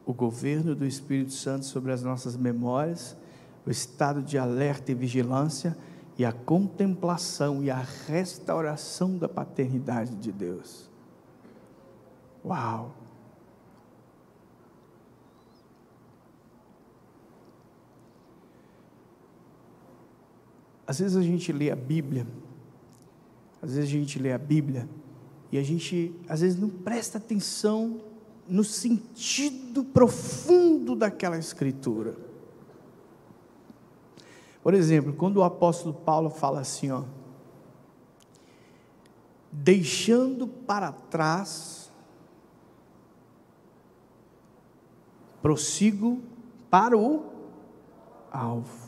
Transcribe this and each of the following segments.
o governo do Espírito Santo sobre as nossas memórias, o estado de alerta e vigilância e a contemplação e a restauração da paternidade de Deus. Uau! Às vezes a gente lê a Bíblia, e a gente às vezes não presta atenção no sentido profundo daquela escritura. Por exemplo, quando o apóstolo Paulo fala assim, deixando para trás, prossigo para o alvo.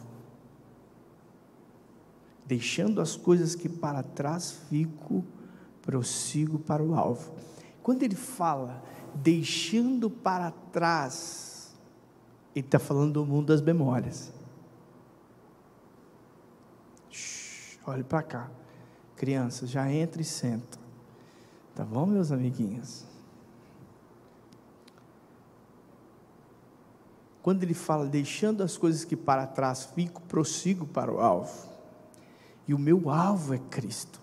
Deixando as coisas que para trás fico, prossigo para o alvo. Quando ele fala deixando para trás, ele está falando do mundo das memórias. Olhe para cá, crianças, já entra e senta, tá bom, meus amiguinhos? Quando ele fala deixando as coisas que para trás fico, prossigo para o alvo, e o meu alvo é Cristo.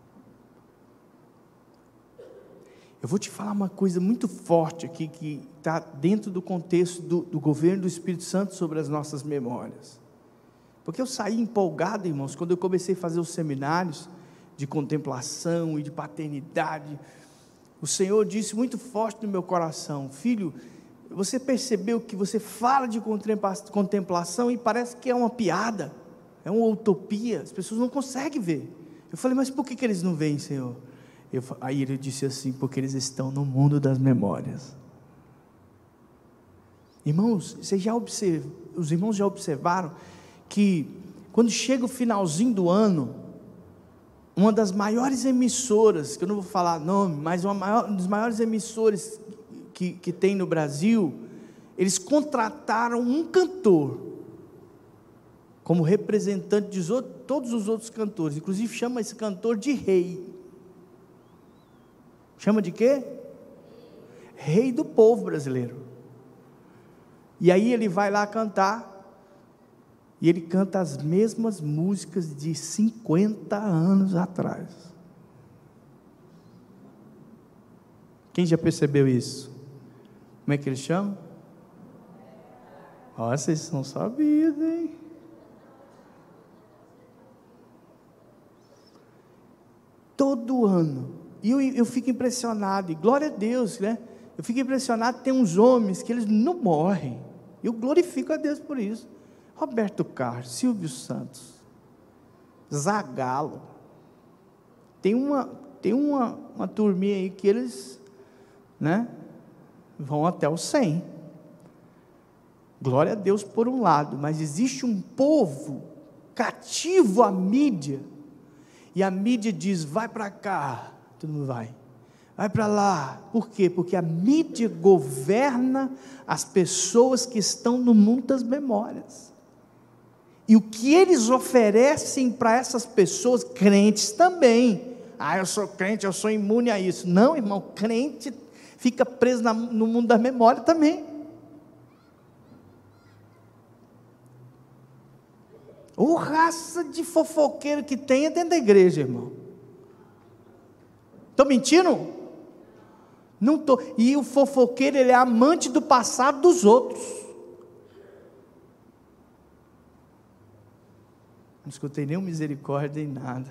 Eu vou te falar uma coisa muito forte aqui, que está dentro do contexto do governo do Espírito Santo sobre as nossas memórias, porque eu saí empolgado, irmãos, quando eu comecei a fazer os seminários de contemplação e de paternidade. O Senhor disse muito forte no meu coração: filho, você percebeu que você fala de contemplação e parece que é uma piada, é uma utopia, as pessoas não conseguem ver. Eu falei, mas por que eles não veem, Senhor? Aí ele disse assim: porque eles estão no mundo das memórias. Irmãos, os irmãos já observaram que quando chega o finalzinho do ano, uma das maiores emissoras, que eu não vou falar nome, mas um dos maiores emissores que tem no Brasil, eles contrataram um cantor como representante de todos os outros cantores, inclusive chama esse cantor de rei. Chama de quê? Rei do povo brasileiro. E aí ele vai lá cantar, e ele canta as mesmas músicas de 50 anos atrás. Quem já percebeu isso? Como é que ele chama? Ó, vocês não sabiam, hein? Todo ano. E eu fico impressionado, e glória a Deus, né? Eu fico impressionado, tem uns homens que eles não morrem. Eu glorifico a Deus por isso. Roberto Carlos, Silvio Santos, Zagallo. Tem uma turminha aí que eles, né, vão até o 100. Glória a Deus por um lado, mas existe um povo cativo à mídia, e a mídia diz: vai para cá, todo mundo vai para lá. Por quê? Porque a mídia governa as pessoas que estão no mundo das memórias, e o que eles oferecem para essas pessoas, crentes também. Eu sou crente, eu sou imune a isso. Não, irmão, crente fica preso no mundo da memória também. Ou raça de fofoqueiro que tem dentro da igreja, irmão. Estou mentindo? Não estou. E o fofoqueiro, ele é amante do passado dos outros. Não escutei nenhuma misericórdia nem nada.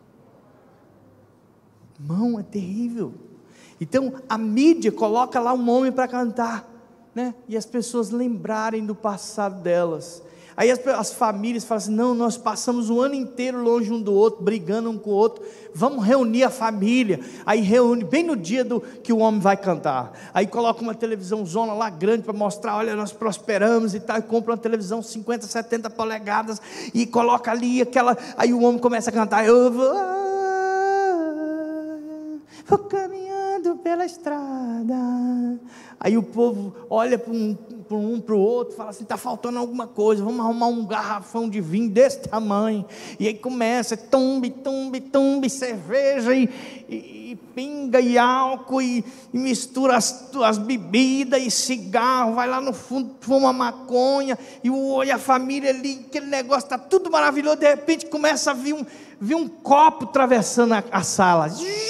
Irmão, é terrível. Então a mídia coloca lá um homem para cantar, né? E as pessoas lembrarem do passado delas. Aí as famílias falam assim: não, nós passamos o ano inteiro longe um do outro, brigando um com o outro, vamos reunir a família. Aí reúne bem no dia que o homem vai cantar. Aí coloca uma televisão zona lá grande para mostrar: olha, nós prosperamos e tal. E compra uma televisão 50, 70 polegadas e coloca ali aquela. Aí o homem começa a cantar: eu vou caminhando caminhando pela estrada. Aí o povo olha para o outro, fala assim, está faltando alguma coisa, vamos arrumar um garrafão de vinho desse tamanho. E aí começa, tumbe, cerveja e pinga e álcool e mistura as bebidas e cigarro, vai lá no fundo, fuma maconha, e a família ali, aquele negócio está tudo maravilhoso, de repente começa a vir um copo atravessando a sala.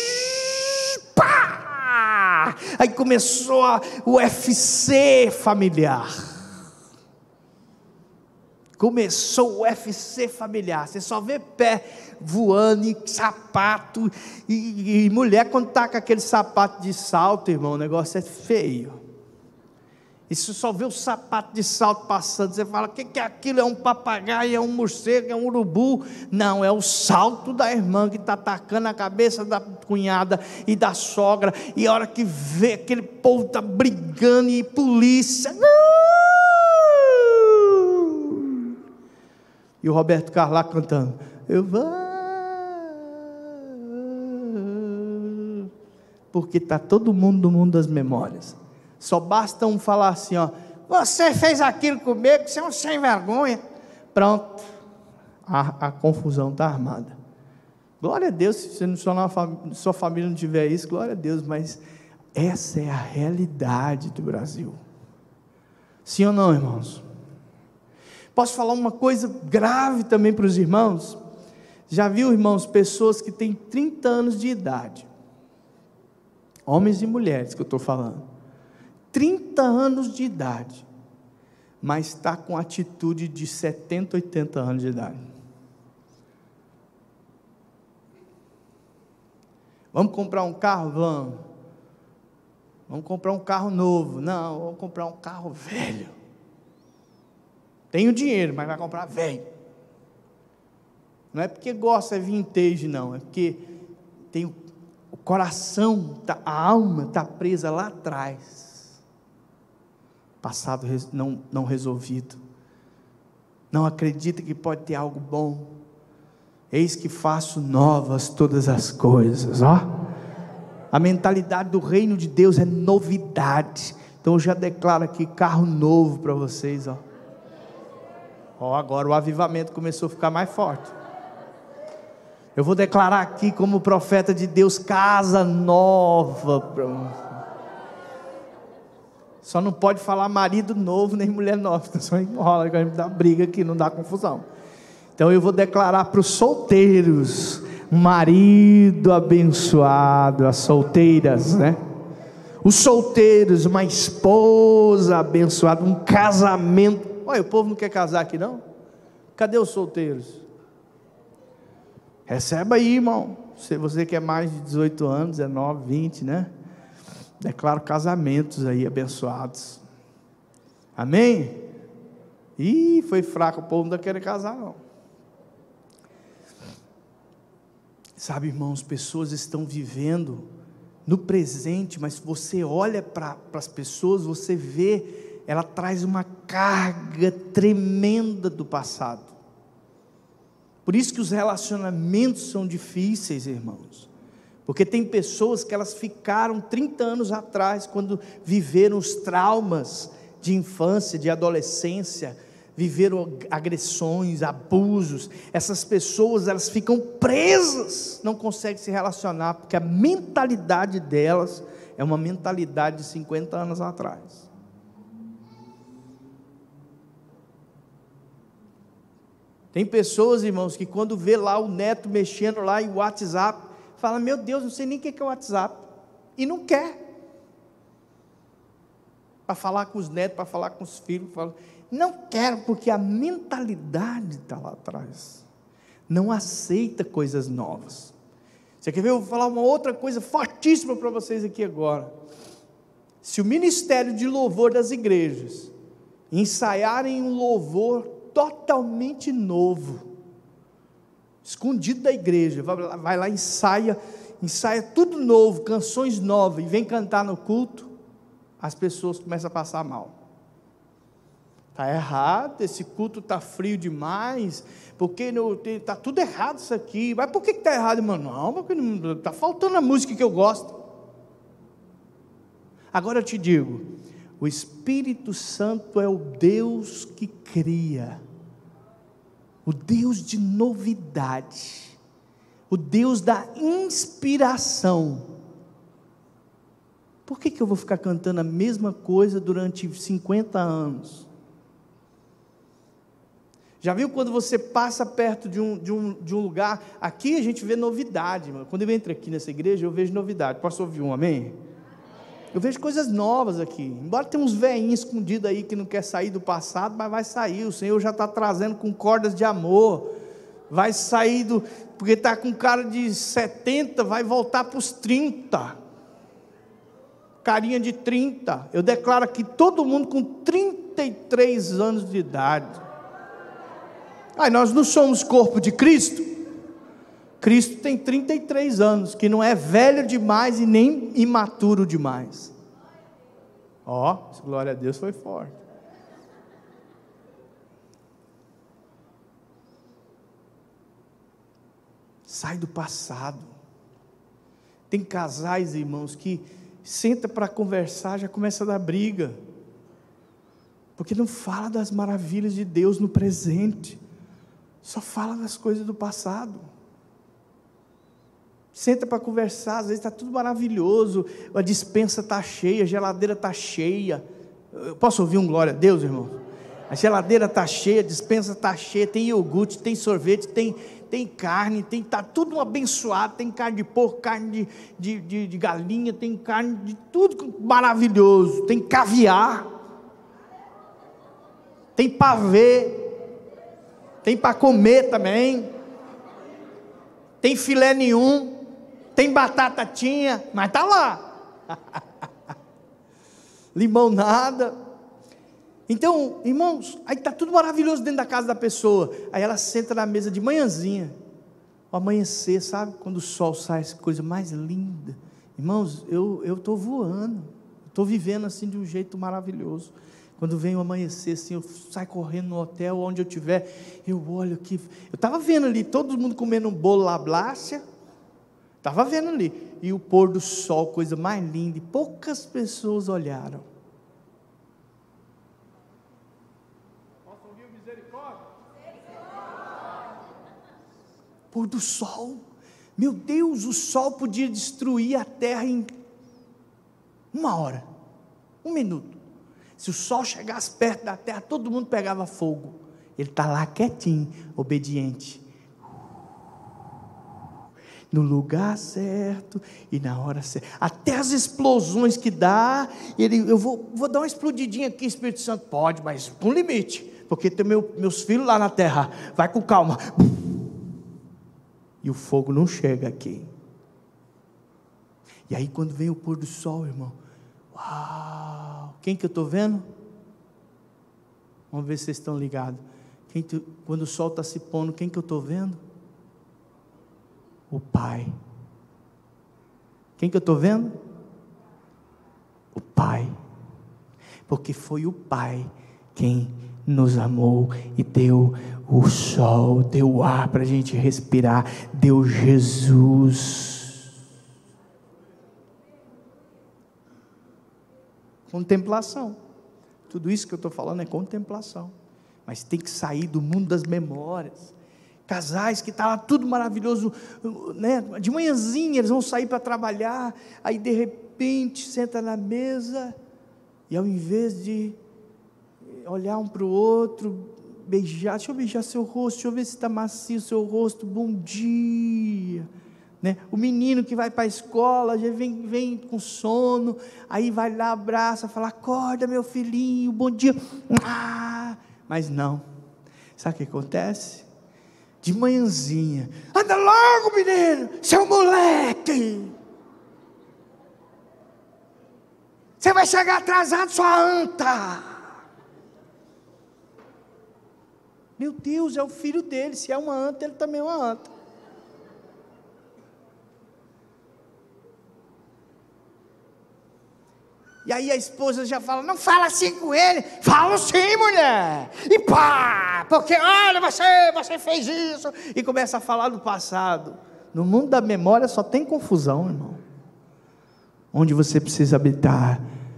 Pá! Aí começou o UFC familiar. Começou o UFC familiar. Você só vê pé voando, e sapato, e mulher quando está com aquele sapato de salto, irmão, o negócio é feio. E você só vê o sapato de salto passando, você fala, o que é aquilo? É um papagaio, é um morcego, é um urubu? Não, é o salto da irmã que está atacando a cabeça da cunhada e da sogra, e a hora que vê aquele povo está brigando, e polícia, e o Roberto Carlos lá cantando, eu vou, porque está todo mundo no mundo das memórias. Só basta um falar assim, ó, você fez aquilo comigo, você é um sem vergonha. Pronto, a confusão está armada. Glória a Deus, se sua família não tiver isso, glória a Deus, mas essa é a realidade do Brasil. Sim ou não, irmãos? Posso falar uma coisa grave também para os irmãos? Já viu, irmãos, pessoas que têm 30 anos de idade, homens e mulheres que eu estou falando, 30 anos de idade, mas está com atitude de 70, 80 anos de idade. Vamos comprar um carro? Vamos comprar um carro novo. Não, vamos comprar um carro velho. Tenho dinheiro, mas vai comprar velho. Não é porque gosta, é vintage, não. É porque tem o coração, a alma está presa lá atrás. Passado não resolvido, não acredita que pode ter algo bom. Eis que faço novas todas as coisas, ó. A mentalidade do reino de Deus é novidade. Então eu já declaro aqui carro novo para vocês, ó. Ó, agora o avivamento começou a ficar mais forte. Eu vou declarar aqui como profeta de Deus, casa nova para você. Só não pode falar marido novo nem mulher nova, só enrola, dá briga aqui, não dá confusão. Então eu vou declarar para os solteiros, um marido abençoado, as solteiras, né? Os solteiros, uma esposa abençoada, um casamento. Olha, o povo não quer casar aqui não? Cadê os solteiros? Receba aí, irmão. Se você quer mais de 18 anos, 19, 20, né? Declaro casamentos aí abençoados. Amém? Ih, foi fraco, o povo não quer casar não. Sabe, irmãos, pessoas estão vivendo no presente, mas você olha para as pessoas, você vê, ela traz uma carga tremenda do passado. Por isso que os relacionamentos são difíceis, irmãos. Porque tem pessoas que elas ficaram 30 anos atrás, quando viveram os traumas de infância, de adolescência, viveram agressões, abusos. Essas pessoas, elas ficam presas, não conseguem se relacionar, porque a mentalidade delas é uma mentalidade de 50 anos atrás. Tem pessoas, irmãos, que quando vê lá o neto mexendo lá em WhatsApp, fala, meu Deus, não sei nem o que é o WhatsApp, e não quer, para falar com os netos, para falar com os filhos, não quero, porque a mentalidade está lá atrás, não aceita coisas novas. Você quer ver? Eu vou falar uma outra coisa fortíssima para vocês aqui agora. Se o ministério de louvor das igrejas ensaiarem um louvor totalmente novo, escondido da igreja, vai lá, ensaia tudo novo, canções novas, e vem cantar no culto, as pessoas começam a passar mal. Está errado, esse culto está frio demais, porque está tudo errado isso aqui. Mas por que está errado, irmão? Não, porque está faltando a música que eu gosto. Agora eu te digo, o Espírito Santo é o Deus que cria, o Deus de novidade, o Deus da inspiração. Por que eu vou ficar cantando a mesma coisa durante 50 anos? Já viu quando você passa perto de um lugar? Aqui a gente vê novidade, mano. Quando eu entro aqui nessa igreja, eu vejo novidade. Posso ouvir um amém? Eu vejo coisas novas aqui. Embora tenha uns velhinhos escondidos aí que não quer sair do passado, mas vai sair. O Senhor já está trazendo com cordas de amor. Vai sair porque está com cara de 70, vai voltar para os 30. Carinha de 30. Eu declaro aqui todo mundo com 33 anos de idade. Nós não somos corpo de Cristo? Cristo tem 33 anos, que não é velho demais e nem imaturo demais. Glória a Deus, foi forte. Sai do passado. Tem casais, irmãos, que senta para conversar, já começa a dar briga, porque não fala das maravilhas de Deus no presente, só fala das coisas do passado. Senta para conversar, às vezes está tudo maravilhoso, a despensa está cheia, a geladeira está cheia. Eu posso ouvir um glória a Deus, irmão? A geladeira está cheia, a despensa está cheia, tem iogurte, tem sorvete, tem carne, está tudo abençoado, tem carne de porco, carne de galinha, tem carne de tudo maravilhoso, tem caviar, tem pavê, tem para comer também, tem filé nenhum, tem batatinha, mas está lá, limonada. Então, irmãos, aí está tudo maravilhoso dentro da casa da pessoa, aí ela senta na mesa de manhãzinha, ao amanhecer, sabe, quando o sol sai, essa coisa mais linda, irmãos, eu estou voando, estou vivendo assim de um jeito maravilhoso. Quando vem o amanhecer, assim, eu saio correndo no hotel, onde eu estiver, eu olho aqui, eu estava vendo ali, todo mundo comendo um bolo lablácia, estava vendo ali, e o pôr do sol, coisa mais linda, e poucas pessoas olharam. Posso ouvir o misericórdia? Pôr do sol, meu Deus, o sol podia destruir a terra em 1 hora, 1 minuto. Se o sol chegasse perto da terra, todo mundo pegava fogo. Ele está lá quietinho, obediente, no lugar certo e na hora certa. Até as explosões que dá, eu vou dar uma explodidinha aqui, Espírito Santo. Pode, mas com limite, porque tem meus filhos lá na terra. Vai com calma. E o fogo não chega aqui. E aí quando vem o pôr do sol, irmão, uau! Quem que eu estou vendo? Vamos ver se vocês estão ligados. Quando o sol está se pondo, quem que eu estou vendo? O Pai. Quem que eu estou vendo? O Pai. Porque foi o Pai quem nos amou e deu o sol, deu o ar para a gente respirar, deu Jesus. Contemplação. Tudo isso que eu estou falando é contemplação. Mas tem que sair do mundo das memórias. Casais que está lá tudo maravilhoso, né? De manhãzinha eles vão sair para trabalhar, aí de repente senta na mesa, e ao invés de olhar um para o outro, beijar, deixa eu beijar seu rosto, deixa eu ver se está macio o seu rosto, bom dia. Né? O menino que vai para a escola, já vem com sono, aí vai lá, abraça, fala, acorda meu filhinho, bom dia, mas não, sabe o que acontece? De manhãzinha, anda logo menino, seu moleque, você vai chegar atrasado, sua anta. Meu Deus, é o filho dele, se é uma anta, ele também é uma anta. E aí a esposa já fala, não fala assim com ele. Falo sim, mulher. E pá, porque olha, você fez isso. E começa a falar do passado. No mundo da memória só tem confusão, irmão. Onde você precisa habitar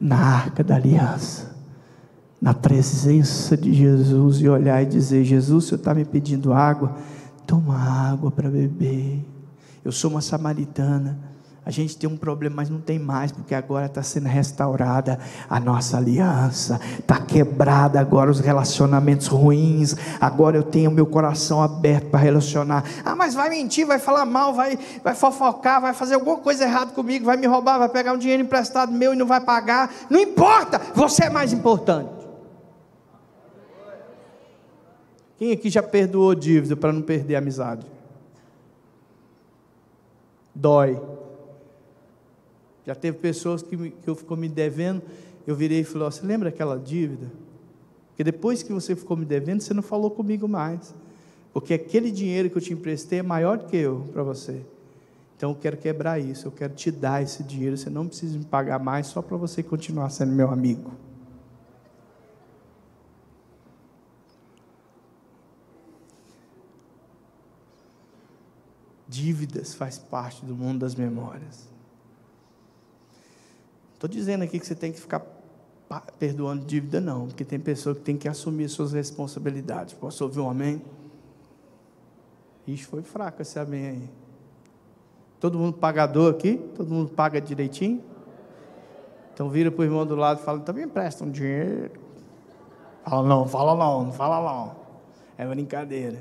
na arca da aliança, na presença de Jesus, e olhar e dizer: Jesus, o Senhor está me pedindo água, toma água para beber. Eu sou uma samaritana, a gente tem um problema, mas não tem mais, porque agora está sendo restaurada a nossa aliança, está quebrada agora os relacionamentos ruins, agora eu tenho meu coração aberto para relacionar. Mas vai mentir, vai falar mal, vai fofocar, vai fazer alguma coisa errada comigo, vai me roubar, vai pegar um dinheiro emprestado meu e não vai pagar, não importa, você é mais importante. Quem aqui já perdoou dívida para não perder a amizade? Dói. Já teve pessoas que eu ficou me devendo, eu virei e falei: você lembra aquela dívida? Porque depois que você ficou me devendo, você não falou comigo mais, porque aquele dinheiro que eu te emprestei é maior do que eu para você. Então eu quero quebrar isso, eu quero te dar esse dinheiro, você não precisa me pagar mais, só para você continuar sendo meu amigo. Dívidas faz parte do mundo das memórias. Estou dizendo aqui que você tem que ficar perdoando dívida, não, porque tem pessoa que tem que assumir suas responsabilidades. Posso ouvir um amém? Ixi, foi fraco esse amém aí. Todo mundo pagador aqui? Todo mundo paga direitinho? Então vira para o irmão do lado e fala: também empresta um dinheiro. Fala não, não fala não. É brincadeira.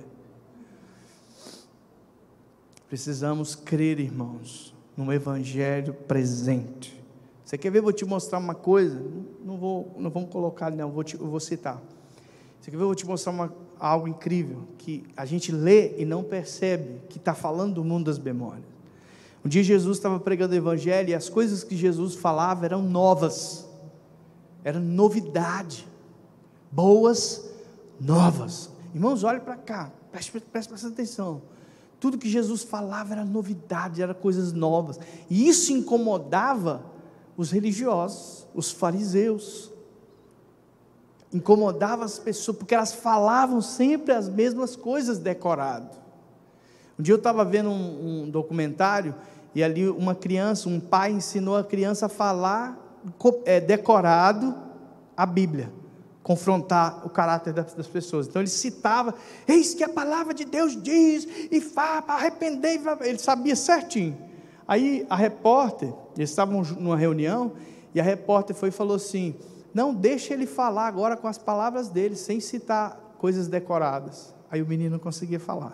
Precisamos crer, irmãos, num evangelho presente. Você quer ver? Vou te mostrar uma coisa. Não vamos colocar, não. Eu vou citar. Você quer ver? Vou te mostrar algo incrível que a gente lê e não percebe que está falando do mundo das memórias. Um dia Jesus estava pregando o evangelho e as coisas que Jesus falava eram novas, era novidade, boas novas. Irmãos, olhem para cá, preste atenção. Tudo que Jesus falava era novidade, era coisas novas, e isso incomodava os religiosos, os fariseus, incomodava as pessoas, porque elas falavam sempre as mesmas coisas decorado. Um dia eu estava vendo um documentário, e ali uma criança, um pai ensinou a criança a falar decorado a Bíblia, confrontar o caráter das pessoas. Então ele citava: eis que a palavra de Deus diz, e para arrepender, ele sabia certinho. Aí a repórter, eles estavam numa reunião, e a repórter foi e falou assim: não, deixa ele falar agora com as palavras dele, sem citar coisas decoradas. Aí o menino não conseguia falar.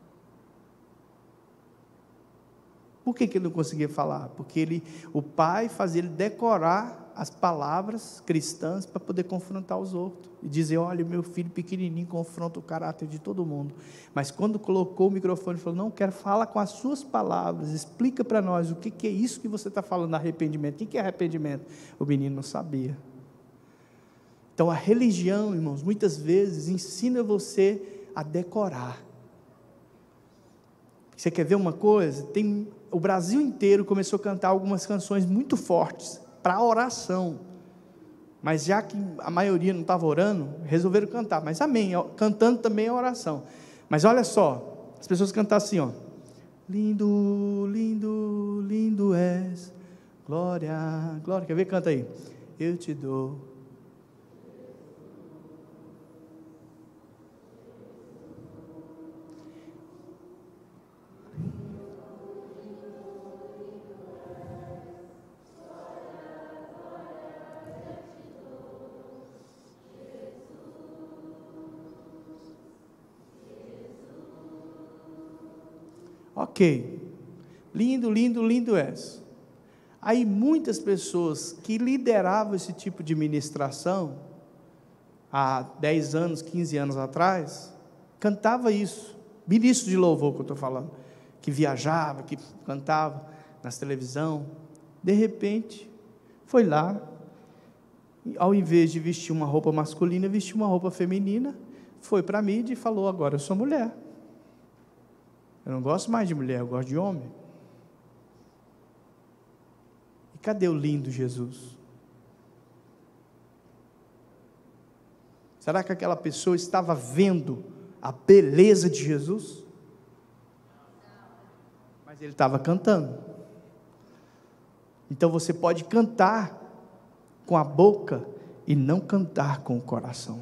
Por que ele não conseguia falar? Porque o pai fazia ele decorar as palavras cristãs para poder confrontar os outros, e dizer: olha, meu filho pequenininho confronta o caráter de todo mundo. Mas quando colocou o microfone, falou: não, quero falar com as suas palavras, explica para nós o que é isso que você está falando, arrependimento. O que é arrependimento? O menino não sabia. Então a religião, irmãos, muitas vezes ensina você a decorar. Você quer ver uma coisa? O Brasil inteiro começou a cantar algumas canções muito fortes para oração, mas já que a maioria não estava orando, resolveram cantar. Mas amém, cantando também é oração. Mas olha só, as pessoas cantam assim, ó: lindo, lindo, lindo és, glória, glória. Quer ver? Canta aí: eu te dou. Ok, lindo, lindo, lindo és. Aí muitas pessoas que lideravam esse tipo de ministração, há 10 anos, 15 anos atrás, cantava isso, ministro de louvor que eu estou falando, que viajava, que cantava nas televisão, de repente, foi lá, ao invés de vestir uma roupa masculina, vestiu uma roupa feminina, foi para a mídia e falou: agora eu sou mulher. Eu não gosto mais de mulher, eu gosto de homem. E cadê o lindo Jesus? Será que aquela pessoa estava vendo a beleza de Jesus? Mas ele estava cantando. Então você pode cantar com a boca e não cantar com o coração.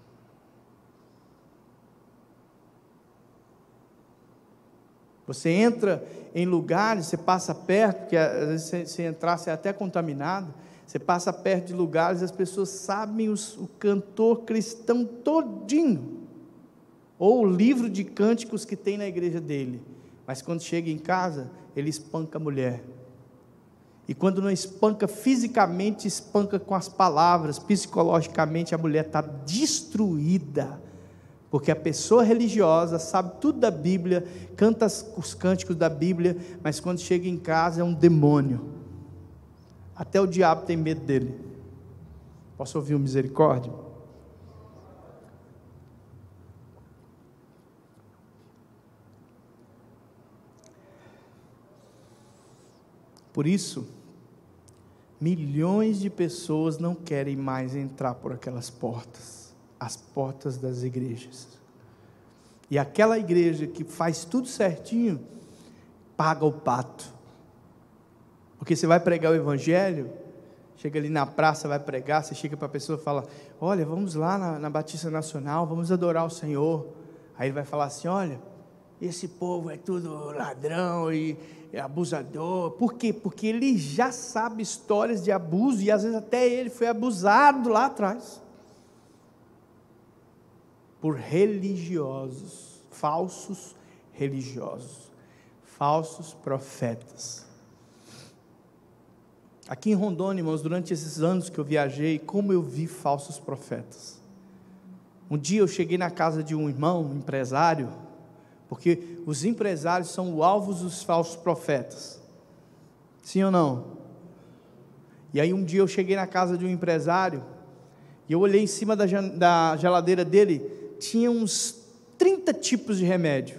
Você entra em lugares, você passa perto, porque às vezes você entrar, você é até contaminado, você passa perto de lugares, as pessoas sabem o cantor cristão todinho, ou o livro de cânticos que tem na igreja dele, mas quando chega em casa, ele espanca a mulher, e quando não espanca fisicamente, espanca com as palavras, psicologicamente a mulher está destruída, porque a pessoa religiosa sabe tudo da Bíblia, canta os cânticos da Bíblia, mas quando chega em casa é um demônio, até o diabo tem medo dele. Posso ouvir uma misericórdia? Por isso, milhões de pessoas não querem mais entrar por aquelas portas, as portas das igrejas, e aquela igreja que faz tudo certinho, paga o pato, porque você vai pregar o evangelho, chega ali na praça, vai pregar, você chega para a pessoa e fala, olha, vamos lá na Batista Nacional, vamos adorar o Senhor, aí ele vai falar assim, olha, esse povo é tudo ladrão e abusador. Por quê? Porque ele já sabe histórias de abuso, e às vezes até ele foi abusado lá atrás, por religiosos, falsos religiosos, falsos profetas. Aqui em Rondônia, irmãos, durante esses anos que eu viajei, como eu vi falsos profetas. Um dia eu cheguei na casa de um irmão, um empresário, porque os empresários são o alvo dos falsos profetas, sim ou não? E aí um dia eu cheguei na casa de um empresário, e eu olhei em cima da geladeira dele, tinha uns 30 tipos de remédio,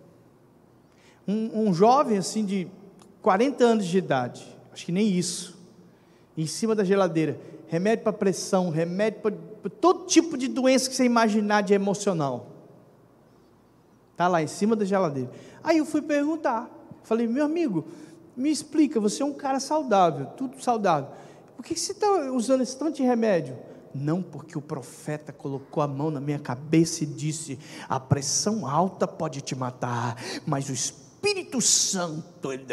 um jovem assim de 40 anos de idade, acho que nem isso, em cima da geladeira, remédio para pressão, remédio para todo tipo de doença que você imaginar de emocional, está lá em cima da geladeira. Aí eu fui perguntar, falei, meu amigo, me explica, você é um cara saudável, tudo saudável, por que você está usando esse tanto de remédio? Não, porque o profeta colocou a mão na minha cabeça e disse, a pressão alta pode te matar, mas o Espírito Santo, ele...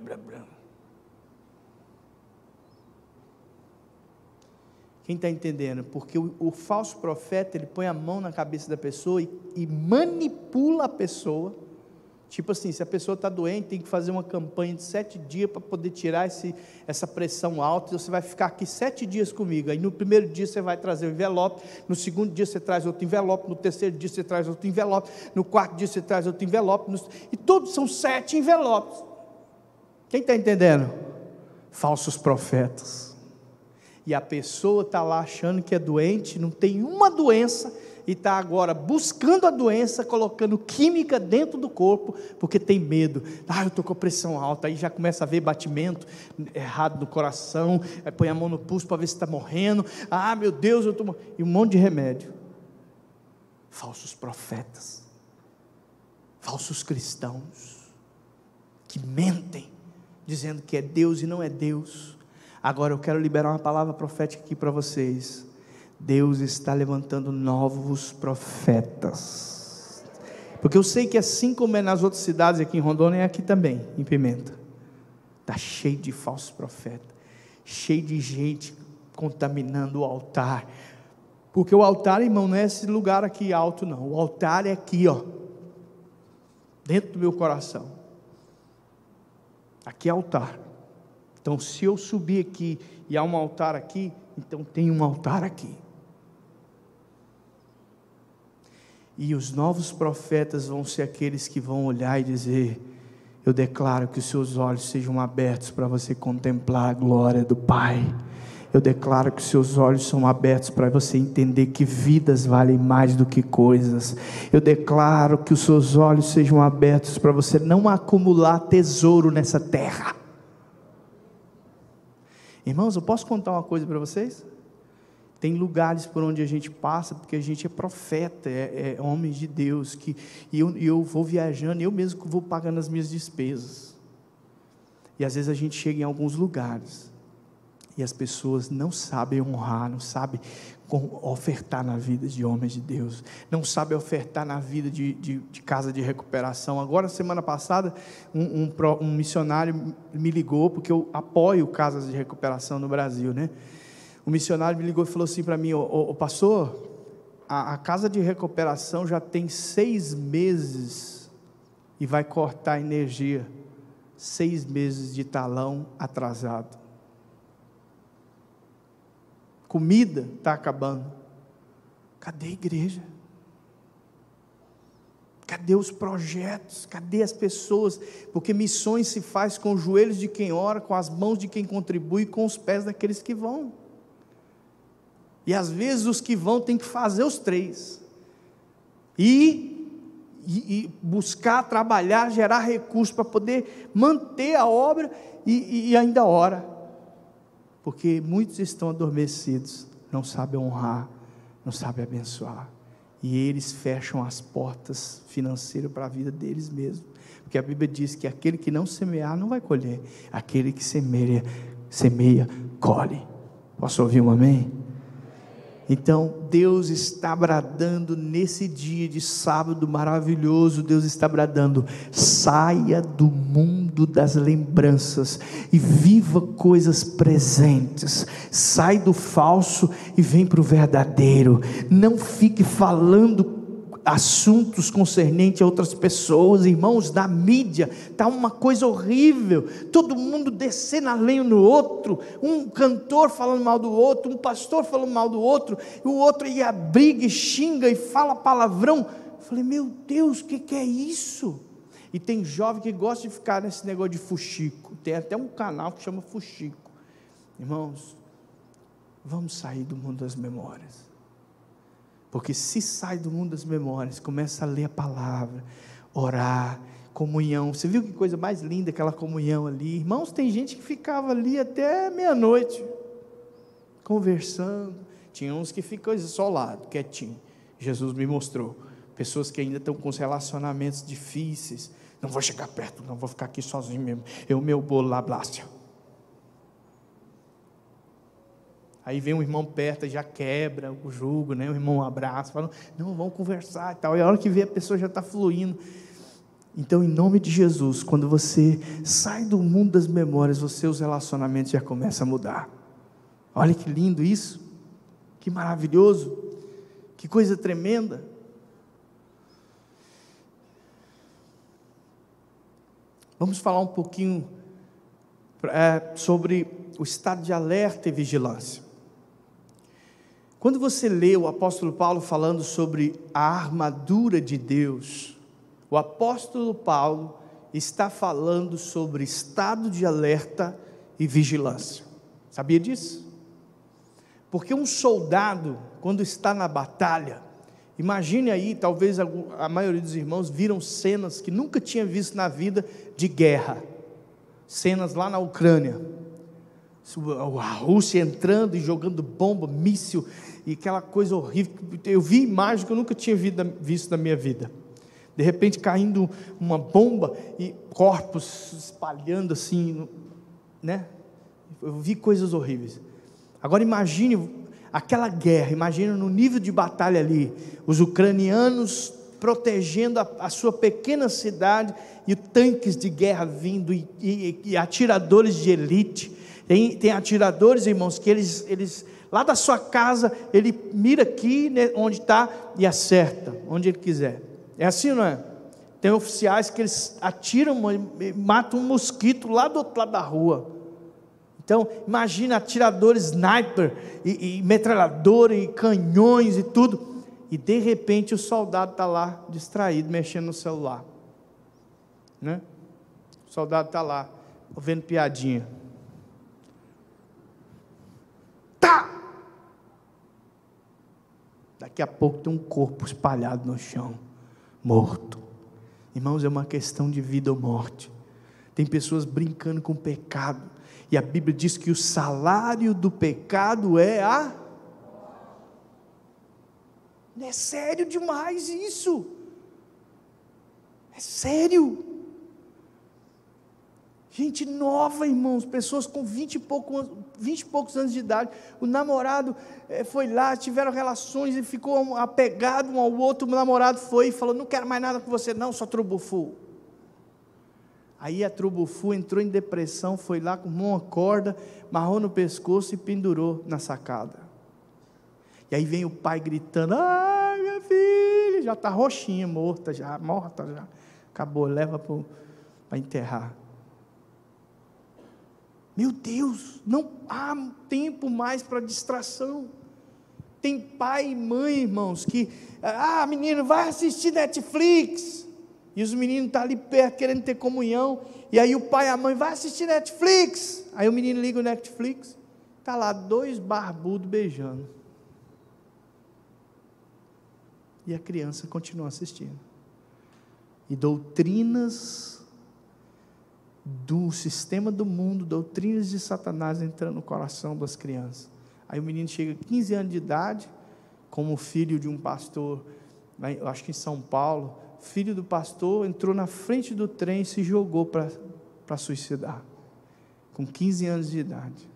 Quem está entendendo? Porque o falso profeta, ele põe a mão na cabeça da pessoa e manipula a pessoa, tipo assim, se a pessoa está doente, tem que fazer uma campanha de 7 dias, para poder tirar essa pressão alta, você vai ficar aqui 7 dias comigo, aí no primeiro dia você vai trazer o envelope, no segundo dia você traz outro envelope, no terceiro dia você traz outro envelope, no quarto dia você traz outro envelope, e todos são 7 envelopes, quem está entendendo? Falsos profetas, e a pessoa está lá achando que é doente, não tem uma doença, e está agora buscando a doença, colocando química dentro do corpo, porque tem medo, eu estou com a pressão alta, aí já começa a ver batimento errado no coração, aí põe a mão no pulso para ver se está morrendo, meu Deus, eu estou morrendo, e um monte de remédio. Falsos profetas, falsos cristãos, que mentem, dizendo que é Deus e não é Deus. Agora eu quero liberar uma palavra profética aqui para vocês. Deus está levantando novos profetas, porque eu sei que assim como é nas outras cidades, aqui em Rondônia, é aqui também, em Pimenta, está cheio de falsos profetas, cheio de gente contaminando o altar, porque o altar, irmão, não é esse lugar aqui alto não, o altar é aqui, dentro do meu coração, aqui é altar. Então se eu subir aqui, e há um altar aqui, então tem um altar aqui, e os novos profetas vão ser aqueles que vão olhar e dizer, eu declaro que os seus olhos sejam abertos para você contemplar a glória do Pai, eu declaro que os seus olhos são abertos para você entender que vidas valem mais do que coisas, eu declaro que os seus olhos sejam abertos para você não acumular tesouro nessa terra. Irmãos, eu posso contar uma coisa para vocês? Tem lugares por onde a gente passa, porque a gente é profeta, é homem de Deus, e eu vou viajando, eu mesmo vou pagando as minhas despesas, e às vezes a gente chega em alguns lugares, E as pessoas não sabem honrar, não sabem ofertar na vida de homens de Deus, não sabem ofertar na vida de casa de recuperação. Agora, semana passada, um missionário me ligou, porque eu apoio casas de recuperação no Brasil, né? O missionário me ligou e falou assim para mim: ô pastor, a casa de recuperação já tem 6 meses e vai cortar a energia, 6 meses de talão atrasado. Comida está acabando. Cadê a igreja? Cadê os projetos? Cadê as pessoas? Porque missões se faz com os joelhos de quem ora, com as mãos de quem contribui, com os pés daqueles que vão. E às vezes os que vão têm que fazer os 3. E buscar, trabalhar, gerar recursos para poder manter a obra e ainda ora. Porque muitos estão adormecidos, não sabem honrar, não sabem abençoar. E eles fecham as portas financeiras para a vida deles mesmos. Porque a Bíblia diz que aquele que não semear não vai colher. Aquele que semeia, colhe. Posso ouvir um amém? Então, Deus está bradando nesse dia de sábado maravilhoso, Deus está bradando: saia do mundo das lembranças e viva coisas presentes, sai do falso e vem para o verdadeiro. Não fique falando assuntos concernentes a outras pessoas. Irmãos, na mídia está uma coisa horrível, todo mundo descendo a lenha no outro, um cantor falando mal do outro, um pastor falando mal do outro, e o outro aí briga e xinga e fala palavrão. Eu falei: meu Deus, o que é isso? E tem jovem que gosta de ficar nesse negócio de fuxico, tem até um canal que chama Fuxico. Irmãos, vamos sair do mundo das memórias. Porque se sai do mundo das memórias, começa a ler a palavra, orar, comunhão. Você viu que coisa mais linda aquela comunhão ali? Irmãos, tem gente que ficava ali até meia-noite, conversando. Tinha uns que ficam isolados, quietinho. Jesus me mostrou pessoas que ainda estão com os relacionamentos difíceis. Não vou chegar perto, não, vou ficar aqui sozinho mesmo. Eu, meu bolo lá, Blásia. Aí vem um irmão perto e já quebra o jugo, né? O irmão abraça, fala: não, vamos conversar e tal. E a hora que vê, a pessoa já está fluindo. Então, em nome de Jesus, quando você sai do mundo das memórias, os seus relacionamentos já começam a mudar. Olha que lindo isso, que maravilhoso, que coisa tremenda. Vamos falar um pouquinho sobre o estado de alerta e vigilância. Quando você lê o apóstolo Paulo falando sobre a armadura de Deus, o apóstolo Paulo está falando sobre estado de alerta e vigilância. Sabia disso? Porque um soldado, quando está na batalha, imagine aí, talvez a maioria dos irmãos viram cenas que nunca tinha visto na vida de guerra, cenas lá na Ucrânia, a Rússia entrando e jogando bomba, míssil, e aquela coisa horrível. Eu vi imagens que eu nunca tinha visto na minha vida. De repente caindo uma bomba e corpos espalhando assim, né? Eu vi coisas horríveis. Agora imagine aquela guerra, imagine no nível de batalha ali, os ucranianos protegendo a sua pequena cidade, e tanques de guerra vindo, e atiradores de elite. Tem atiradores, irmãos, que eles lá da sua casa, ele mira aqui, né, onde está, e acerta, onde ele quiser. É assim, não é? Tem oficiais que eles atiram, matam um mosquito lá do outro lado da rua. Então, imagina atiradores sniper, e metralhadora, e canhões e tudo, e de repente o soldado está lá, distraído, mexendo no celular, né? O soldado está lá, vendo piadinha. Tá! Daqui a pouco tem um corpo espalhado no chão, morto. Irmãos, é uma questão de vida ou morte. Tem pessoas brincando com o pecado, e a Bíblia diz que o salário do pecado é a... É sério demais isso, é sério. Gente nova, irmãos, pessoas com 20 e poucos anos de idade. O namorado foi lá, tiveram relações e ficou apegado um ao outro. O namorado foi e falou: não quero mais nada com você não, sua trubufu. Aí a trubufu entrou em depressão, foi lá com uma corda, amarrou no pescoço e pendurou na sacada. E aí vem o pai gritando: ai, minha filha, já está roxinha, morta já. Acabou, leva para enterrar. Meu Deus, não há tempo mais para distração. Tem pai e mãe, irmãos, que, menino, vai assistir Netflix, e os meninos estão ali perto, querendo ter comunhão, e aí o pai e a mãe, vai assistir Netflix, aí o menino liga o Netflix, está lá 2 barbudos beijando, e a criança continua assistindo, e doutrinas do sistema do mundo, doutrinas de Satanás entrando no coração das crianças. Aí o menino chega a 15 anos de idade, como filho de um pastor, eu acho que em São Paulo, filho do pastor, entrou na frente do trem e se jogou para suicidar, com 15 anos de idade.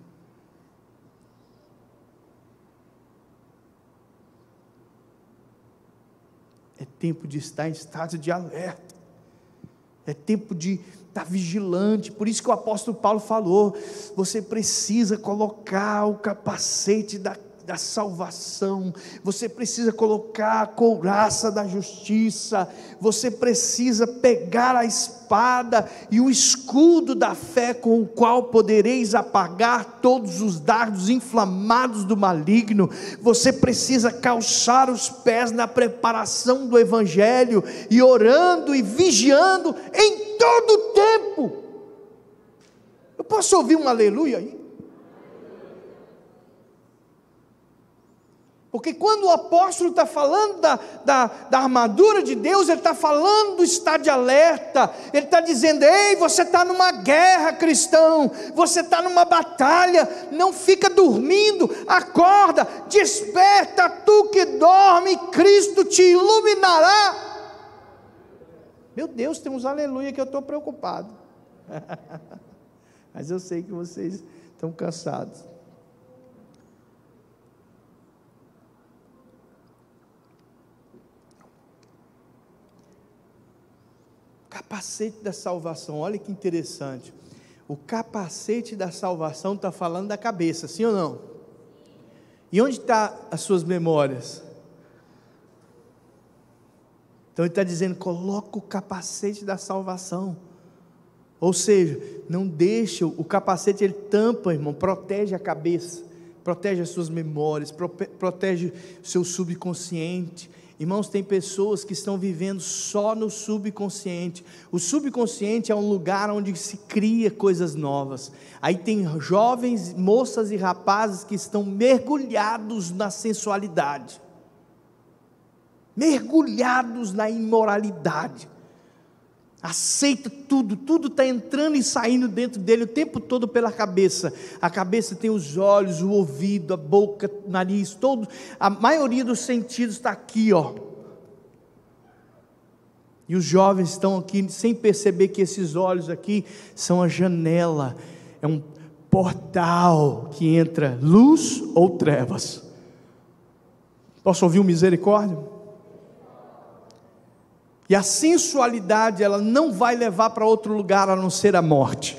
É tempo de estar em estado de alerta, é tempo de estar vigilante. Por isso que o apóstolo Paulo falou: você precisa colocar o capacete da salvação, você precisa colocar a couraça da justiça, você precisa pegar a espada e o escudo da fé, com o qual podereis apagar todos os dardos inflamados do maligno. Você precisa calçar os pés na preparação do evangelho, e orando e vigiando em todo o tempo. Eu posso ouvir um aleluia aí? Porque quando o apóstolo está falando da armadura de Deus, ele está falando do estado de alerta, ele está dizendo: ei, você está numa guerra, cristão, você está numa batalha, não fica dormindo, acorda, desperta, tu que dorme, Cristo te iluminará. Meu Deus, tem uns aleluia que eu estou preocupado, mas eu sei que vocês estão cansados. Capacete da salvação, olha que interessante. O capacete da salvação está falando da cabeça, sim ou não? E onde estão as suas memórias? Então ele está dizendo: coloca o capacete da salvação. Ou seja, não deixa, o capacete ele tampa, irmão, protege a cabeça, protege as suas memórias, protege o seu subconsciente. Irmãos, tem pessoas que estão vivendo só no subconsciente. O subconsciente é um lugar onde se cria coisas novas. Aí tem jovens, moças e rapazes que estão mergulhados na sensualidade, mergulhados na imoralidade. Aceita tudo está entrando e saindo dentro dele o tempo todo pela cabeça. A cabeça tem os olhos, o ouvido, a boca, o nariz, a maioria dos sentidos está aqui, ó. E os jovens estão aqui sem perceber que esses olhos aqui são a janela, é um portal que entra luz ou trevas. Posso ouvir o misericórdia? E a sensualidade, ela não vai levar para outro lugar a não ser a morte.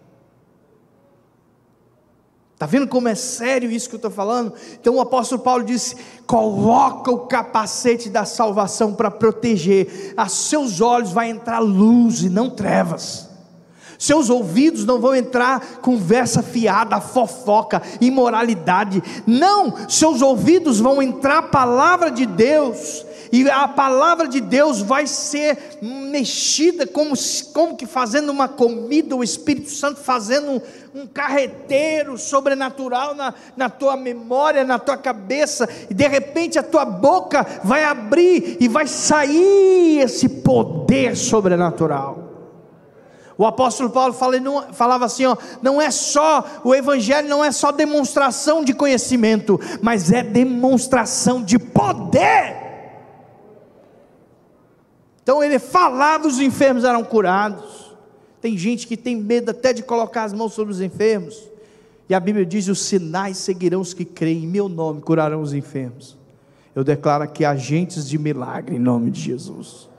Está vendo como é sério isso que eu estou falando? Então o apóstolo Paulo disse: coloca o capacete da salvação para proteger. A seus olhos vai entrar luz e não trevas. Seus ouvidos não vão entrar conversa fiada, fofoca, imoralidade. Não, seus ouvidos vão entrar a palavra de Deus. E a palavra de Deus vai ser mexida como que fazendo uma comida, o Espírito Santo fazendo um carreteiro sobrenatural na tua memória, na tua cabeça, e de repente a tua boca vai abrir e vai sair esse poder sobrenatural. O apóstolo Paulo falava assim, não é só, o evangelho não é só demonstração de conhecimento, mas é demonstração de poder. Então ele falava, os enfermos eram curados. Tem gente que tem medo até de colocar as mãos sobre os enfermos. E a Bíblia diz: os sinais seguirão os que creem, em meu nome curarão os enfermos. Eu declaro aqui agentes de milagre em nome de Jesus.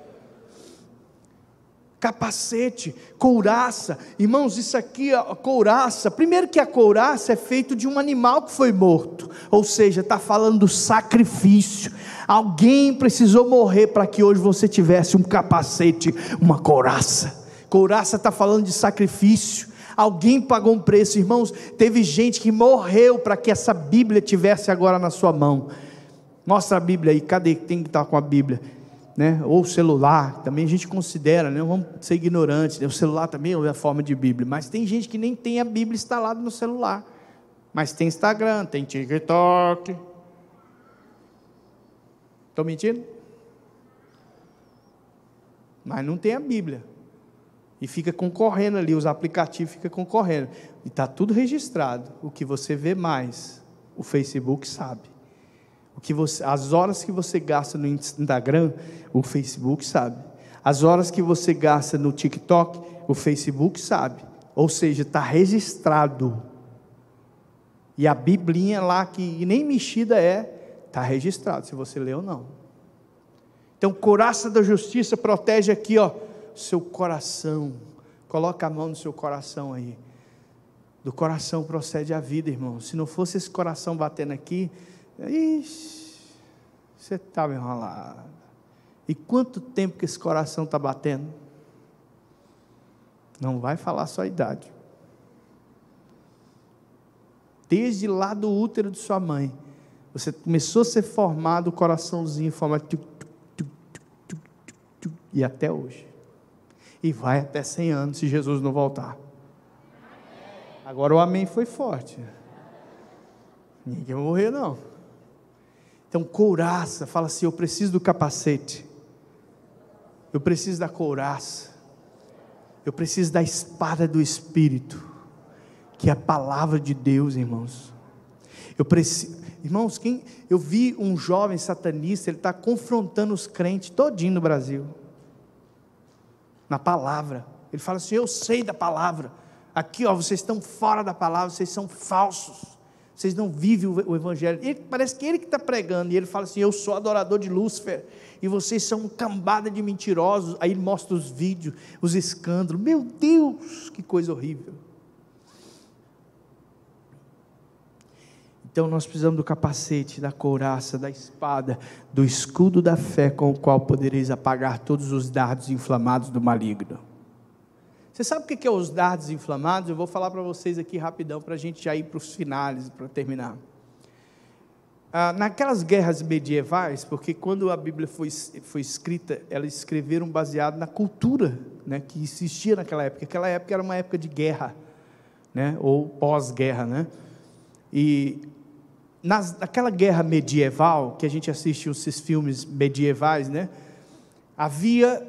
Capacete, couraça, irmãos, isso aqui, a couraça, primeiro que a couraça é feito de um animal que foi morto, ou seja, está falando do sacrifício. Alguém precisou morrer para que hoje você tivesse um capacete, uma couraça. Couraça está falando de sacrifício. Alguém pagou um preço, irmãos. Teve gente que morreu para que essa Bíblia tivesse agora na sua mão. Mostra a Bíblia aí, cadê? Tem que estar com a Bíblia, né? Ou o celular, também a gente considera, né? Não vamos ser ignorantes, né? O celular também é a forma de Bíblia, mas tem gente que nem tem a Bíblia instalada no celular, mas tem Instagram, tem TikTok. Estou mentindo? Mas não tem a Bíblia, e fica concorrendo ali, os aplicativos ficam concorrendo, e está tudo registrado. O que você vê mais, o Facebook sabe. As horas que você gasta no Instagram, o Facebook sabe. As horas que você gasta no TikTok, o Facebook sabe. Ou seja, está registrado. E a biblinha lá, que nem mexida está registrado, se você lê ou não. Então, couraça da justiça protege aqui, ó, seu coração. Coloca a mão no seu coração aí. Do coração procede a vida, irmão. Se não fosse esse coração batendo aqui, ixi, você estava enrolado. E quanto tempo que esse coração está batendo? Não vai falar só a idade. Desde lá do útero de sua mãe, você começou a ser formado, o coraçãozinho formado, e até hoje. E vai até 100 anos, se Jesus não voltar. Agora o amém foi forte. Ninguém vai morrer não. Então, couraça, fala assim: eu preciso do capacete, eu preciso da couraça, eu preciso da espada do Espírito, que é a palavra de Deus, irmãos. Irmãos, eu vi um jovem satanista, ele está confrontando os crentes todinho no Brasil, na palavra. Ele fala assim: eu sei da palavra, aqui ó, vocês estão fora da palavra, vocês são falsos, vocês não vivem o evangelho. Parece que ele que está pregando, e ele fala assim: eu sou adorador de Lúcifer, e vocês são uma cambada de mentirosos. Aí ele mostra os vídeos, os escândalos. Meu Deus, que coisa horrível. Então nós precisamos do capacete, da couraça, da espada, do escudo da fé, com o qual podereis apagar todos os dardos inflamados do maligno. Você sabe o que é os dardos inflamados? Eu vou falar para vocês aqui rapidão, para a gente já ir para os finais, para terminar. Naquelas guerras medievais, porque quando a Bíblia foi escrita, elas escreveram baseado na cultura, né, que existia naquela época. Aquela época era uma época de guerra, né, ou pós-guerra, né? E naquela guerra medieval, que a gente assiste esses filmes medievais, né, havia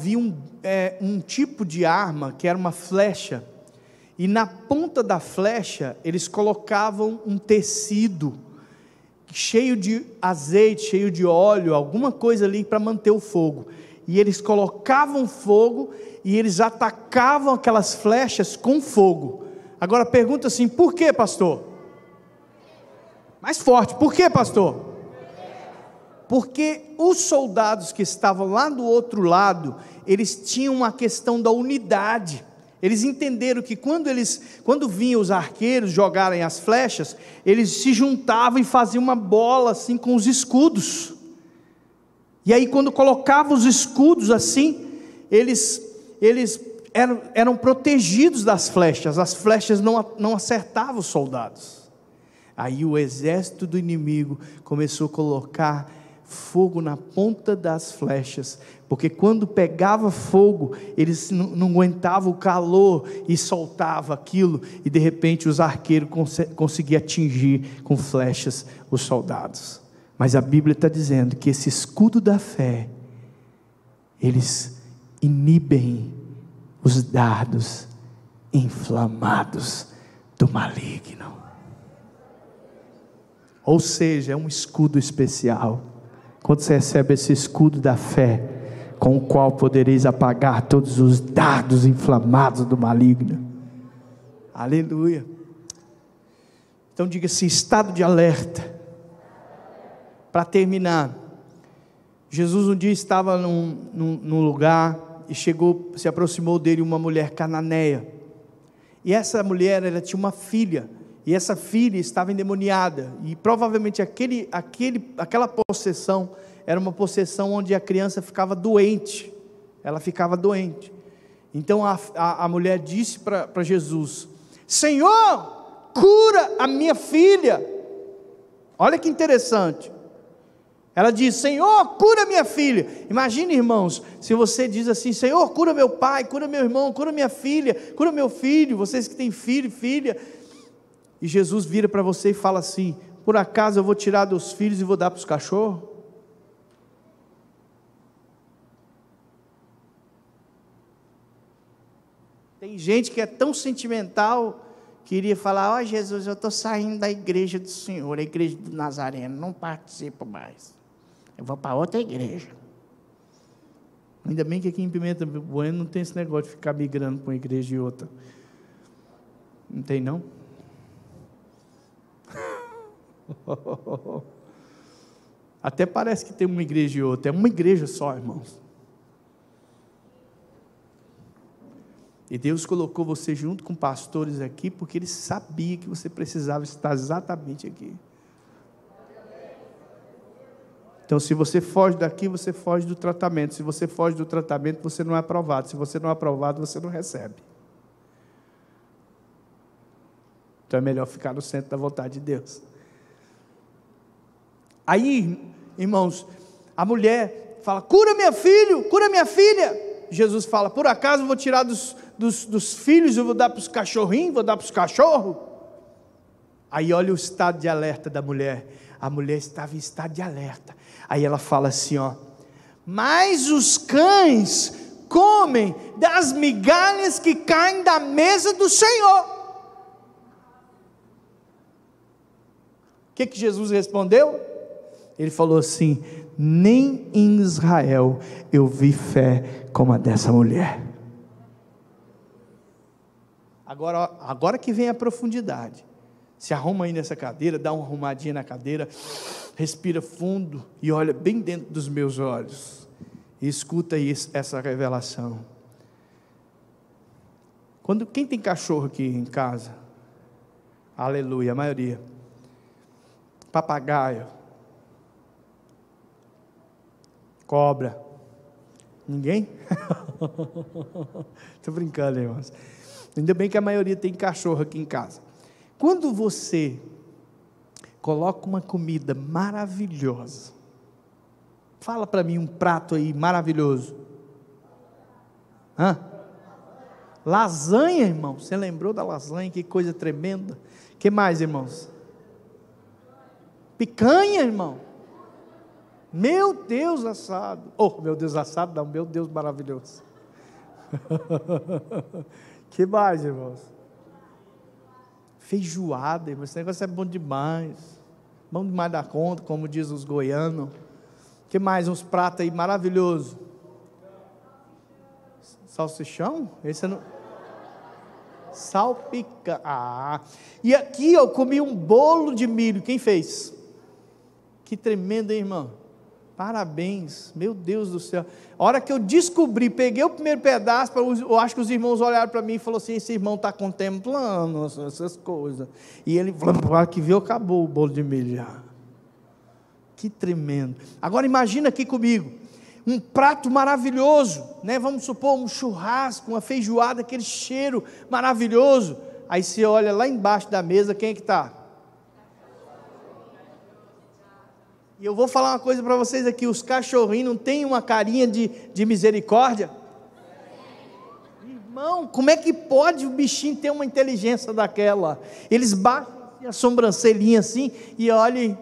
um tipo de arma que era uma flecha, e na ponta da flecha eles colocavam um tecido cheio de azeite, cheio de óleo, alguma coisa ali para manter o fogo, e eles colocavam fogo e eles atacavam aquelas flechas com fogo. Agora pergunta assim: por que, pastor? Mais forte, por que, pastor? Porque os soldados que estavam lá do outro lado, eles tinham uma questão da unidade. Eles entenderam que quando vinham os arqueiros jogarem as flechas, eles se juntavam e faziam uma bola assim com os escudos. E aí quando colocavam os escudos assim, eles eram protegidos das flechas. As flechas não acertavam os soldados. Aí o exército do inimigo começou a colocar fogo na ponta das flechas, porque quando pegava fogo, eles não aguentavam o calor e soltava aquilo, e de repente os arqueiros conseguiam atingir com flechas os soldados. Mas a Bíblia está dizendo que esse escudo da fé, eles inibem os dardos inflamados do maligno. Ou seja, é um escudo especial. Quando você recebe esse escudo da fé, com o qual podereis apagar todos os dardos inflamados do maligno. Aleluia. Então diga assim: estado de alerta. Para terminar, Jesus um dia estava num lugar e se aproximou dele uma mulher cananeia. E essa mulher, ela tinha uma filha, e essa filha estava endemoniada, e provavelmente aquela possessão era uma possessão onde a criança ficava doente, ela ficava doente. Então a mulher disse para Jesus: Senhor, cura a minha filha. Olha que interessante. Ela diz: Senhor, cura minha filha. Imagine, irmãos, se você diz assim: Senhor, cura meu pai, cura meu irmão, cura minha filha, cura meu filho, vocês que têm filho e filha. E Jesus vira para você e fala assim: por acaso eu vou tirar dos filhos e vou dar para os cachorros? Tem gente que é tão sentimental que iria falar: ó Jesus, eu estou saindo da igreja do Senhor, a igreja do Nazareno, não participo mais, eu vou para outra igreja. Ainda bem que aqui em Pimenta Bueno não tem esse negócio de ficar migrando para uma igreja e outra. Não tem, não? Até parece que tem uma igreja e outra. É uma igreja só, irmãos. E Deus colocou você junto com pastores aqui, porque Ele sabia que você precisava estar exatamente aqui. Então, se você foge daqui, você foge do tratamento. Se você foge do tratamento, você não é aprovado. Se você não é aprovado, você não recebe. Então, é melhor ficar no centro da vontade de Deus. Aí, irmãos, a mulher fala: cura meu filho, cura minha filha. Jesus fala: por acaso eu vou tirar dos filhos e vou dar para os cachorrinhos, vou dar para os cachorros? Aí olha o estado de alerta da mulher. A mulher estava em estado de alerta. Aí ela fala assim, ó: mas os cães comem das migalhas que caem da mesa do Senhor. O que Jesus respondeu? Ele falou assim: nem em Israel eu vi fé como a dessa mulher. Agora que vem a profundidade. Se arruma aí nessa cadeira, dá uma arrumadinha na cadeira, respira fundo e olha bem dentro dos meus olhos e escuta aí essa revelação. Quem tem cachorro aqui em casa? Aleluia, a maioria. Papagaio, cobra. Ninguém? Estou brincando, irmãos. Ainda bem que a maioria tem cachorro aqui em casa. Quando você coloca uma comida maravilhosa, fala para mim um prato aí maravilhoso. Lasanha, irmão. Você lembrou da lasanha? Que coisa tremenda. Que mais, irmãos? Picanha, irmão. Meu Deus assado. Oh, meu Deus assado não, meu Deus maravilhoso. Que mais, irmãos? Feijoada, irmãos. Esse negócio é bom demais. Bom demais da conta, como diz os goianos. Que mais? Uns pratos aí maravilhosos. Salsichão? Esse é no... Salpica. E aqui eu comi um bolo de milho. Quem fez? Que tremendo, hein, irmão? Parabéns, meu Deus do céu. A hora que eu descobri, peguei o primeiro pedaço, eu acho que os irmãos olharam para mim e falaram assim: esse irmão está contemplando essas coisas. E ele falou: que viu, acabou o bolo de milho já. Que tremendo. Agora imagina aqui comigo, um prato maravilhoso, né? Vamos supor um churrasco, uma feijoada, aquele cheiro maravilhoso. Aí você olha lá embaixo da mesa, quem é que está? E eu vou falar uma coisa para vocês aqui: os cachorrinhos não têm uma carinha de misericórdia? Irmão, como é que pode o bichinho ter uma inteligência daquela? Eles baixam a sobrancelhinha assim e olhem.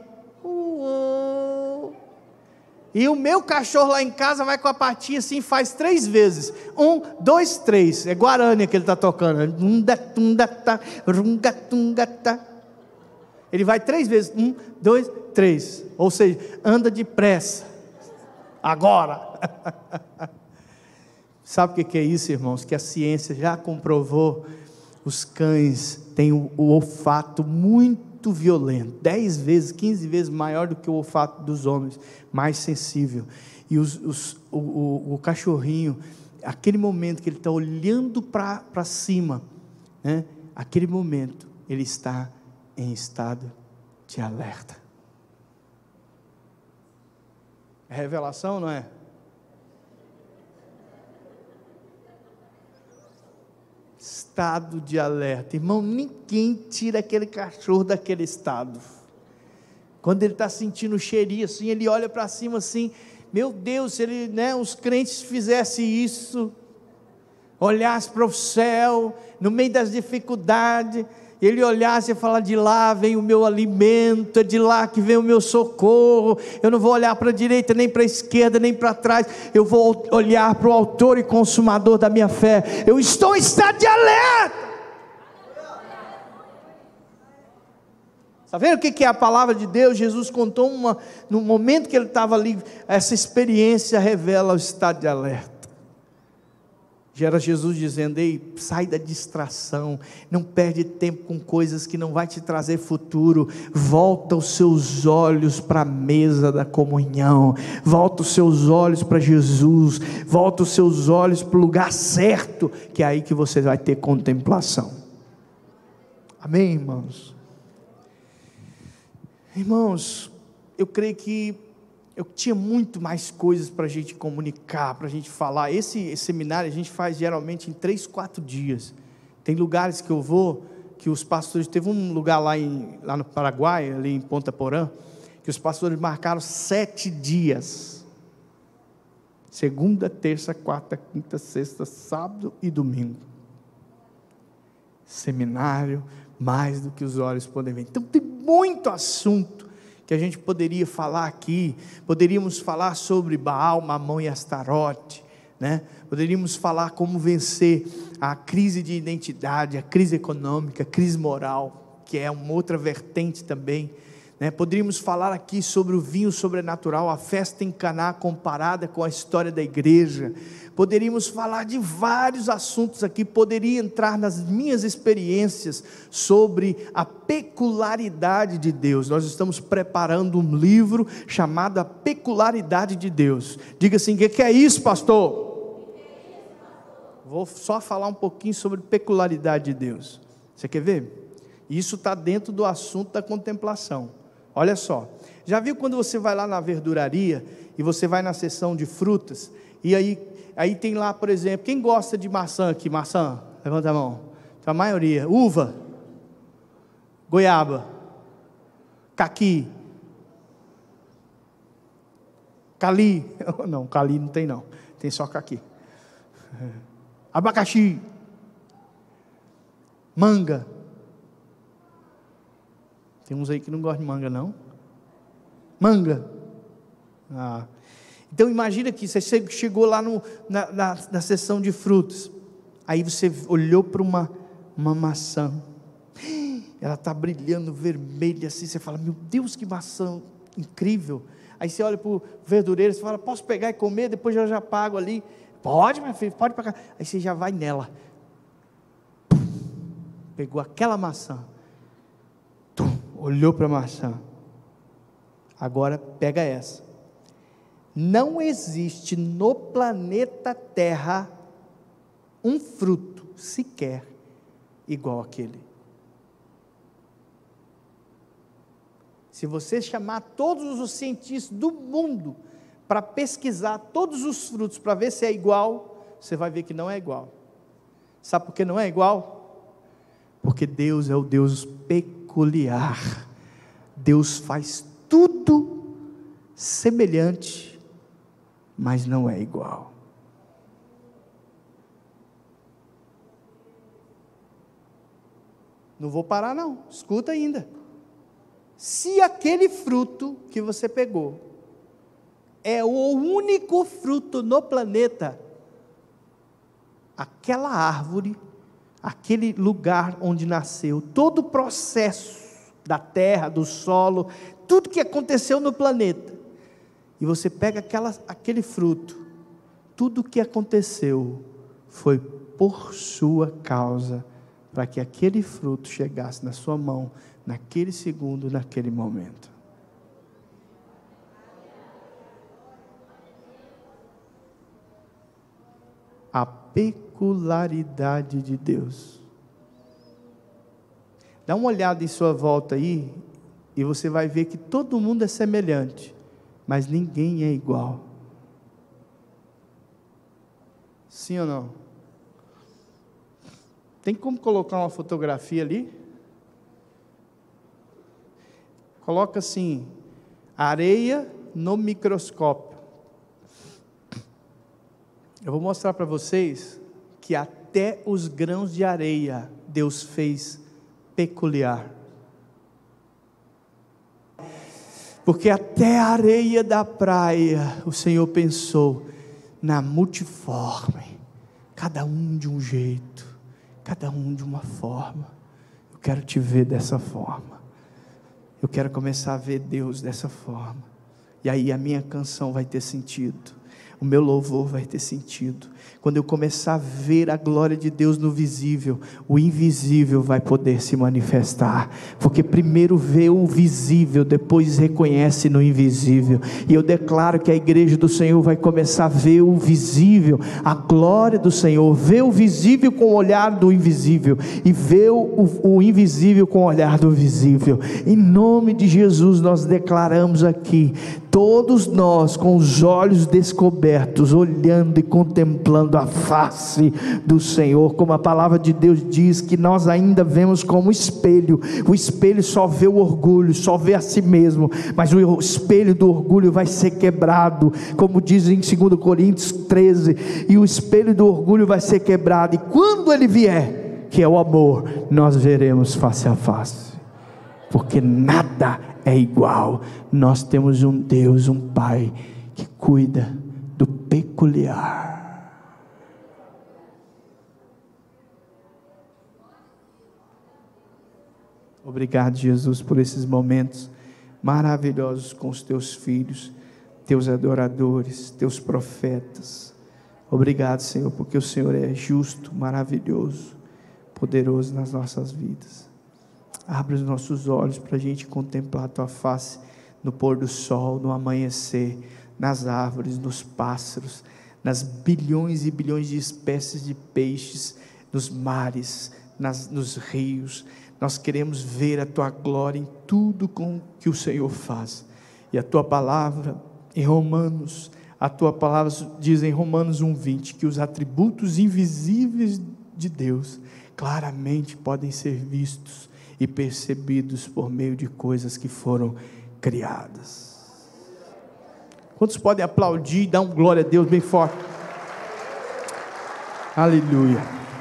E o meu cachorro lá em casa vai com a patinha assim, faz 3 vezes. 1, 2, 3. É Guarani que ele está tocando. Ele vai 3 vezes. 1, 2, 3. Ou seja, anda depressa. agora. Sabe o que é isso, irmãos? Que a ciência já comprovou. Os cães têm o olfato muito violento, 10 vezes, 15 vezes maior do que o olfato dos homens, mais sensível. E o cachorrinho, aquele momento que ele está olhando para cima, né? Aquele momento, ele está em estado de alerta. É revelação, não é? Estado de alerta. Irmão, ninguém tira aquele cachorro daquele estado. Quando ele está sentindo o cheirinho assim, ele olha para cima assim, meu Deus, se ele, os crentes fizessem isso, olhasse para o céu, no meio das dificuldades, ele olhasse e falasse: de lá vem o meu alimento, é de lá que vem o meu socorro, eu não vou olhar para a direita, nem para a esquerda, nem para trás, eu vou olhar para o autor e consumador da minha fé, eu estou em estado de alerta. Está vendo o que é a palavra de Deus? Jesus contou no momento que ele estava ali, essa experiência revela o estado de alerta. Já era Jesus dizendo: ei, sai da distração, não perde tempo com coisas que não vai te trazer futuro, volta os seus olhos para a mesa da comunhão, volta os seus olhos para Jesus, volta os seus olhos para o lugar certo, que é aí que você vai ter contemplação. Amém, irmãos? Irmãos, eu creio que eu tinha muito mais coisas para a gente comunicar, para a gente falar. Esse seminário a gente faz geralmente em 3, 4 dias. Tem lugares que eu vou, que os pastores, teve um lugar lá no Paraguai, ali em Ponta Porã, que os pastores marcaram 7 dias. Segunda, terça, quarta, quinta, sexta, sábado e domingo. Seminário, mais do que os olhos podem ver. Então tem muito assunto que a gente poderia falar aqui. Poderíamos falar sobre Baal, Mamon e Astarote, né? Poderíamos falar como vencer a crise de identidade, a crise econômica, a crise moral, que é uma outra vertente também, né? Poderíamos falar aqui sobre o vinho sobrenatural, a festa em Caná comparada com a história da igreja. Poderíamos falar de vários assuntos aqui, poderia entrar nas minhas experiências sobre a peculiaridade de Deus. Nós estamos preparando um livro chamado A Peculiaridade de Deus. Diga assim: o que é isso, pastor? Vou só falar um pouquinho sobre peculiaridade de Deus. Você quer ver? Isso está dentro do assunto da contemplação. Olha só, já viu quando você vai lá na verduraria e você vai na seção de frutas, e aí tem lá, por exemplo, quem gosta de maçã aqui? Maçã? Levanta a mão. Então, a maioria. Uva, goiaba, caqui, cali. Não, cali não tem não, tem só caqui. Abacaxi, manga. Tem uns aí que não gostam de manga, não? Manga. Então imagina que você chegou lá na seção de frutas. Aí você olhou para uma maçã. Ela está brilhando vermelha assim. Você fala: meu Deus, que maçã incrível. Aí você olha para o verdureiro e fala: posso pegar e comer? Depois eu já pago ali. Pode, meu filho, pode pagar. Aí você já vai nela. Pegou aquela maçã. Olhou para a maçã. Agora pega essa. Não existe no planeta Terra um fruto sequer igual àquele. Se você chamar todos os cientistas do mundo para pesquisar todos os frutos para ver se é igual, você vai ver que não é igual. Sabe por que não é igual? Porque Deus é o Deus peculiar. Deus faz tudo semelhante, mas não é igual. Não vou parar não, escuta ainda. Se aquele fruto que você pegou é o único fruto no planeta, aquela árvore, aquele lugar onde nasceu, todo o processo da terra, do solo, tudo que aconteceu no planeta, e você pega aquele fruto, tudo o que aconteceu foi por sua causa, para que aquele fruto chegasse na sua mão, naquele segundo, naquele momento. A peculiaridade de Deus. Dá uma olhada em sua volta aí, e você vai ver que todo mundo é semelhante, mas ninguém é igual. Sim ou não? Tem como colocar uma fotografia ali? Coloca assim, areia no microscópio. Eu vou mostrar para vocês que até os grãos de areia Deus fez peculiar. Porque até a areia da praia o Senhor pensou na multiforme, cada um de um jeito, cada um de uma forma. Eu quero te ver dessa forma. Eu quero começar a ver Deus dessa forma. E aí a minha canção vai ter sentido. O meu louvor vai ter sentido. Quando eu começar a ver a glória de Deus no visível, o invisível vai poder se manifestar. Porque primeiro vê o visível, depois reconhece no invisível. E eu declaro que a igreja do Senhor vai começar a ver o visível, a glória do Senhor. Ver o visível com o olhar do invisível. E ver o invisível com o olhar do visível. Em nome de Jesus nós declaramos aqui, todos nós com os olhos descobertos, olhando e contemplando a face do Senhor, como a palavra de Deus diz, que nós ainda vemos como espelho. O espelho só vê o orgulho, só vê a si mesmo, mas o espelho do orgulho vai ser quebrado, como diz em 2 Coríntios 13, e o espelho do orgulho vai ser quebrado, e quando ele vier, que é o amor, nós veremos face a face, porque nada é igual. Nós temos um Deus, um Pai, que cuida do peculiar. Obrigado, Jesus, por esses momentos maravilhosos com os teus filhos, teus adoradores, teus profetas. Obrigado, Senhor, porque o Senhor é justo, maravilhoso, poderoso nas nossas vidas. Abre os nossos olhos para a gente contemplar a tua face no pôr do sol, no amanhecer, nas árvores, nos pássaros, nas bilhões e bilhões de espécies de peixes, nos mares, nos rios. Nós queremos ver a tua glória em tudo com que o Senhor faz. E a tua palavra em Romanos, a tua palavra diz em Romanos 1:20 que os atributos invisíveis de Deus claramente podem ser vistos e percebidos por meio de coisas que foram criadas. Quantos podem aplaudir e dar um glória a Deus bem forte? Aleluia.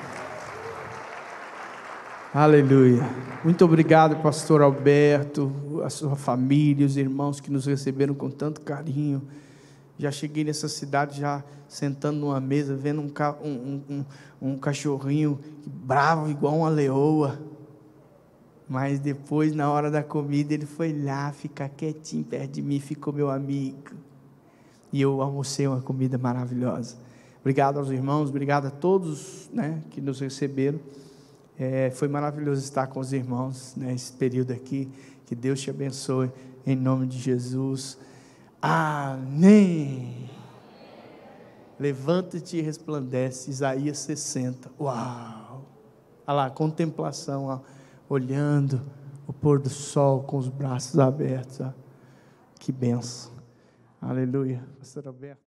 Aleluia. Muito obrigado, pastor Alberto, a sua família, os irmãos que nos receberam com tanto carinho. Já cheguei nessa cidade, já sentando numa mesa, vendo um cachorrinho bravo igual uma leoa. Mas depois, na hora da comida, ele foi lá ficar quietinho perto de mim, ficou meu amigo. E eu almocei uma comida maravilhosa. Obrigado aos irmãos, obrigado a todos, né, que nos receberam. Foi maravilhoso estar com os irmãos nesse período aqui. Que Deus te abençoe, em nome de Jesus. Amém. Levanta-te e resplandece. Isaías 60. Uau! Olha lá, contemplação, ó, olhando o pôr do sol com os braços abertos. Ó. Que bênção. Aleluia. Pastor Alberto.